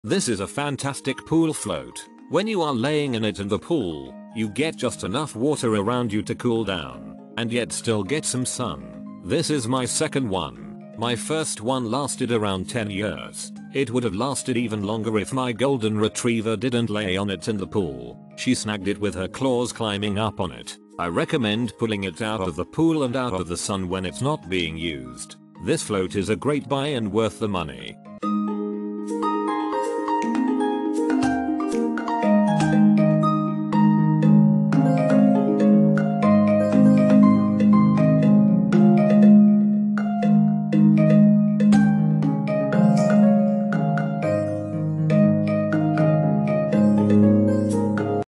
This is a fantastic pool float. When you are laying in it in the pool, you get just enough water around you to cool down, and yet still get some sun. This is my second one. My first one lasted around 10 years. It would have lasted even longer if my golden retriever didn't lay on it in the pool. She snagged it with her claws climbing up on it. I recommend pulling it out of the pool and out of the sun when it's not being used. This float is a great buy and worth the money.